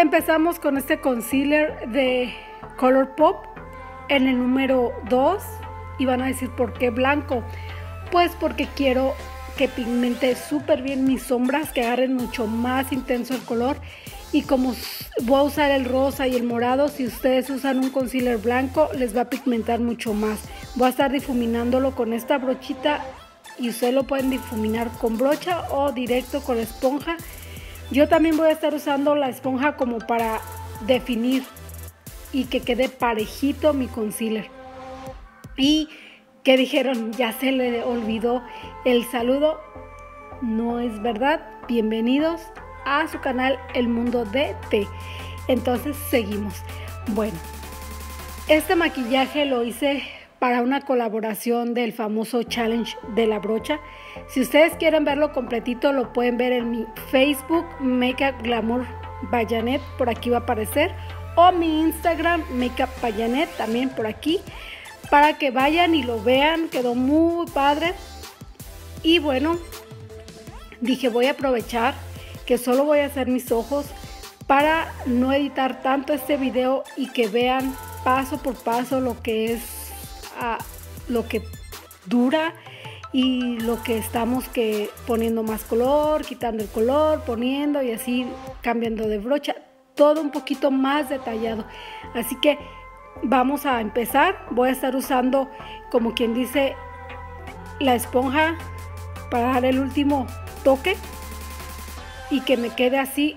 empezamos con este concealer de Colourpop en el número 2 y van a decir ¿por qué blanco? Pues porque quiero que pigmente súper bien mis sombras, que agarren mucho más intenso el color. Y como voy a usar el rosa y el morado, si ustedes usan un concealer blanco les va a pigmentar mucho más. Voy a estar difuminándolo con esta brochita y ustedes lo pueden difuminar con brocha o directo con esponja. Yo también voy a estar usando la esponja como para definir y que quede parejito mi concealer. Y que dijeron, ya se le olvidó el saludo. No es verdad. Bienvenidos a su canal El Mundo de T. Entonces seguimos. Bueno, este maquillaje lo hice para una colaboración del famoso challenge de la brocha. Si ustedes quieren verlo completito, lo pueden ver en mi Facebook, Makeup Glamour by Janet, por aquí va a aparecer, o mi Instagram, Makeup by Janet, también por aquí, para que vayan y lo vean. Quedó muy padre. Y bueno, dije voy a aprovechar que solo voy a hacer mis ojos para no editar tanto este video y que vean paso por paso lo que es lo que dura y lo que estamos poniendo más color, quitando el color, poniendo y así cambiando de brocha, todo un poquito más detallado. Así que vamos a empezar. Voy a estar usando, como quien dice, la esponja para dar el último toque y que me quede así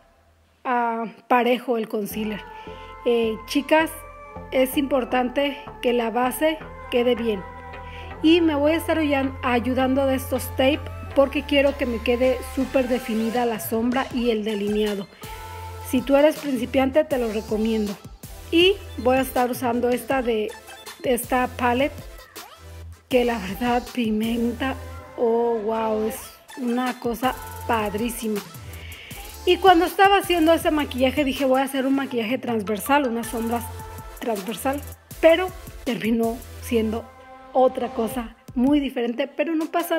parejo el concealer. Chicas, es importante que la base quede bien y me voy a estar ayudando de estos tape porque quiero que me quede súper definida la sombra y el delineado. Si tú eres principiante te lo recomiendo. Y voy a estar usando esta palette que la verdad pigmenta, oh wow, es una cosa padrísima. Y cuando estaba haciendo ese maquillaje dije voy a hacer un maquillaje transversal, unas sombras transversal, pero terminó siendo otra cosa muy diferente, pero no pasa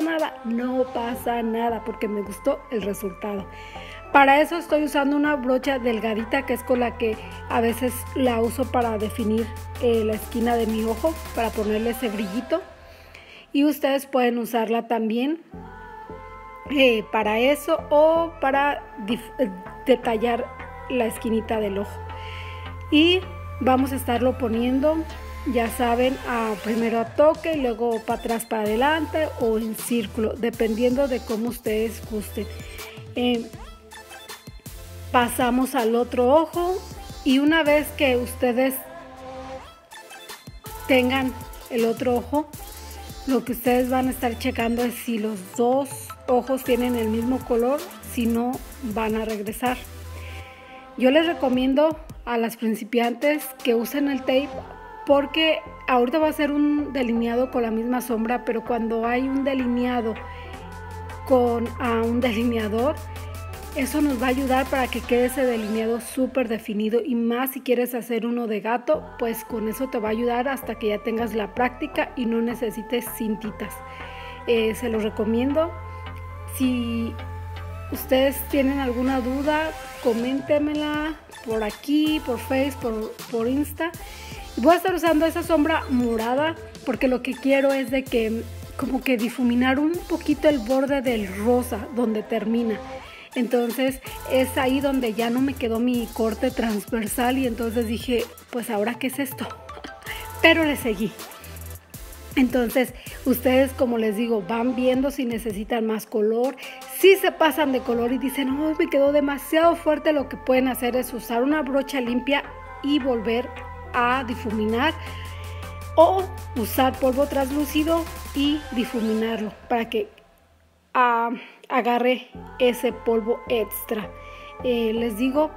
nada porque me gustó el resultado. Para eso estoy usando una brocha delgadita que es con la que a veces la uso para definir la esquina de mi ojo, para ponerle ese brillito, y ustedes pueden usarla también para eso o para detallar la esquinita del ojo. Y vamos a estarlo poniendo, ya saben, primero a toque y luego para atrás, para adelante o en círculo, dependiendo de cómo ustedes gusten. Pasamos al otro ojo y una vez que ustedes tengan el otro ojo, lo que ustedes van a estar checando es si los dos ojos tienen el mismo color, si no van a regresar. Yo les recomiendo a las principiantes que usen el tape porque ahorita va a ser un delineado con la misma sombra, pero cuando hay un delineado con un delineador, eso nos va a ayudar para que quede ese delineado súper definido, y más si quieres hacer uno de gato, pues con eso te va a ayudar hasta que ya tengas la práctica y no necesites cintitas. Se los recomiendo. Si ustedes tienen alguna duda, coméntenmela por aquí, por Facebook, por Insta. Voy a estar usando esa sombra morada porque lo que quiero es de que como que difuminar un poquito el borde del rosa donde termina. Entonces es ahí donde ya no me quedó mi corte transversal y entonces dije, pues ahora ¿qué es esto? Pero le seguí. Entonces ustedes, como les digo, van viendo si necesitan más color. Si se pasan de color y dicen, no, me quedó demasiado fuerte, lo que pueden hacer es usar una brocha limpia y volver a difuminar, o usar polvo translúcido y difuminarlo para que agarre ese polvo extra. Les digo,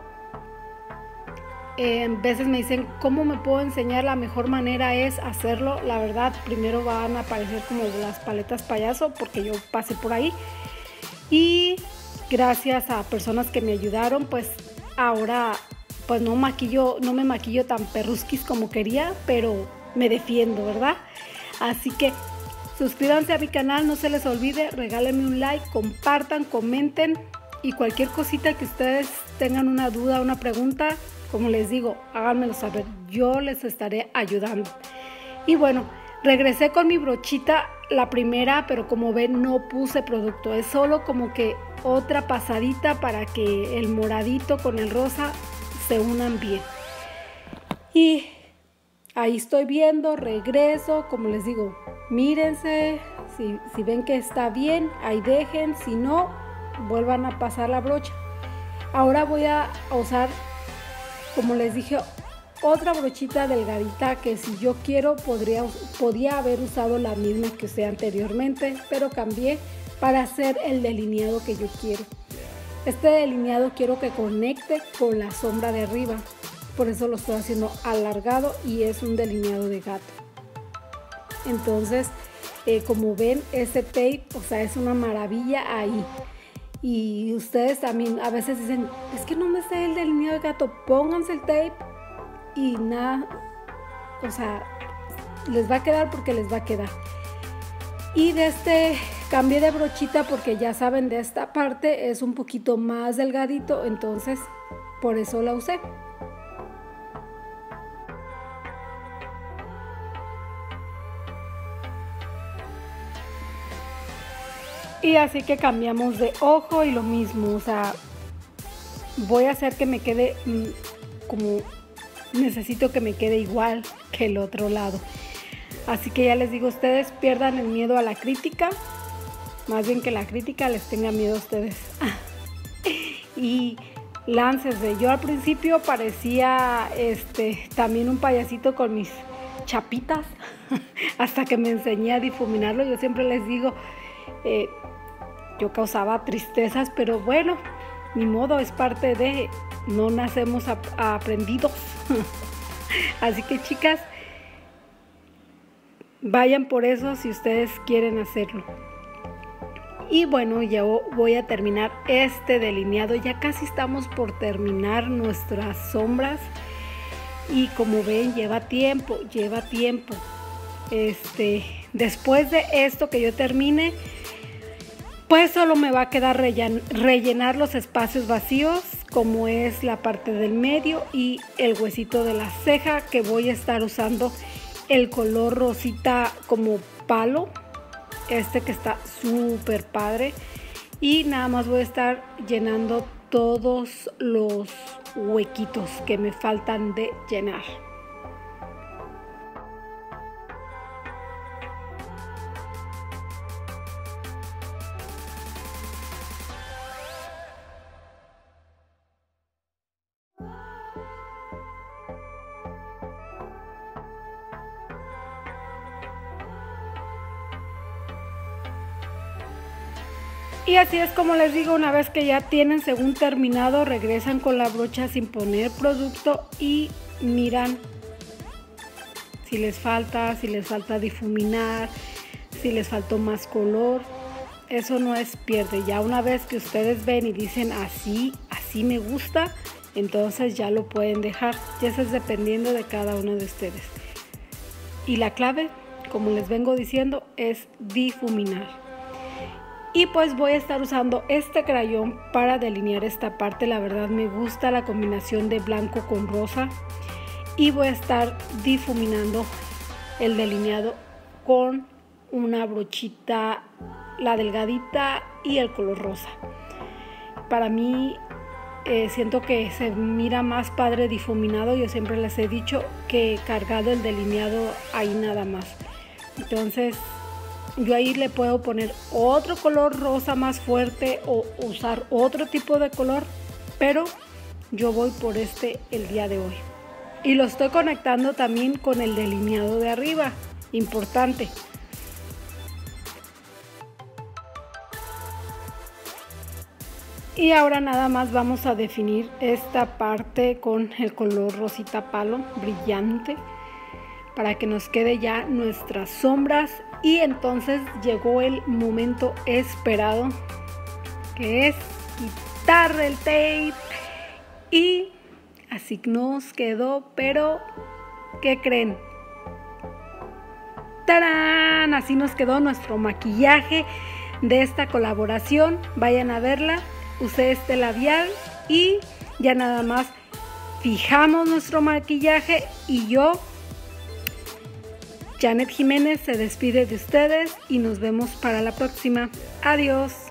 a veces me dicen cómo me puedo enseñar. La mejor manera es hacerlo. La verdad, primero van a aparecer como las paletas payaso porque yo pasé por ahí, y gracias a personas que me ayudaron, pues ahora pues no me maquillo tan perrusquis como quería, pero me defiendo, ¿verdad? Así que suscríbanse a mi canal, no se les olvide, regálenme un like, compartan, comenten Y cualquier cosita que ustedes tengan una duda, una pregunta, como les digo, háganmelo saber, yo les estaré ayudando. Y bueno, regresé con mi brochita, la primera, pero como ven no puse producto, es solo como que otra pasadita para que el moradito con el rosa se unan bien. Y ahí estoy viendo, regreso, como les digo, mírense, si ven que está bien, ahí dejen, si no, vuelvan a pasar la brocha. Ahora voy a usar, como les dije, otra brochita delgadita que si yo quiero podía haber usado la misma que usé anteriormente, pero cambié para hacer el delineado que yo quiero. Este delineado quiero que conecte con la sombra de arriba, por eso lo estoy haciendo alargado y es un delineado de gato. Entonces, como ven, este tape, o sea, es una maravilla ahí. Y ustedes también a veces dicen, es que no me sé el delineado de gato, pónganse el tape y nada, o sea, les va a quedar porque les va a quedar. Y de este cambié de brochita porque ya saben, de esta parte es un poquito más delgadito, entonces por eso la usé. Y así que cambiamos de ojo y lo mismo, o sea, voy a hacer que me quede como necesito que me quede igual que el otro lado. Así que ya les digo, ustedes pierdan el miedo a la crítica, más bien que la crítica les tenga miedo a ustedes. Y láncense. Yo al principio parecía también un payasito con mis chapitas, hasta que me enseñé a difuminarlo. Yo siempre les digo, yo causaba tristezas, pero bueno, ni modo, es parte de, no nacemos aprendidos. Así que chicas, vayan por eso si ustedes quieren hacerlo. Y bueno, ya voy a terminar este delineado, ya casi estamos por terminar nuestras sombras y como ven lleva tiempo. Después de esto que yo termine, pues solo me va a quedar rellenar los espacios vacíos, como es la parte del medio y el huesito de la ceja, que voy a estar usando el color rosita como palo, que está súper padre, y nada más voy a estar llenando todos los huequitos que me faltan de llenar. Y así es como les digo, una vez que ya tienen según terminado, regresan con la brocha sin poner producto y miran si les falta difuminar, si les faltó más color. Eso no es pierde. Ya una vez que ustedes ven y dicen así me gusta, entonces ya lo pueden dejar. Ya eso es dependiendo de cada uno de ustedes. Y la clave, como les vengo diciendo, es difuminar. Y pues voy a estar usando este crayón para delinear esta parte. La verdad me gusta la combinación de blanco con rosa. Y voy a estar difuminando el delineado con una brochita, la delgadita y el color rosa. Para mí siento que se mira más padre difuminado. Yo siempre les he dicho que cargado el delineado ahí nada más. Entonces yo ahí le puedo poner otro color rosa más fuerte o usar otro tipo de color, pero yo voy por el día de hoy. Y lo estoy conectando también con el delineado de arriba, importante. Y ahora nada más vamos a definir esta parte con el color rosita palo brillante para que nos quede ya nuestras sombras. Y entonces llegó el momento esperado, que es quitar el tape. Y así nos quedó, pero ¿qué creen? ¡Tarán! Así nos quedó nuestro maquillaje de esta colaboración. Vayan a verla usé este labial y ya nada más fijamos nuestro maquillaje y yo, Janet Jiménez, se despide de ustedes y nos vemos para la próxima. Adiós.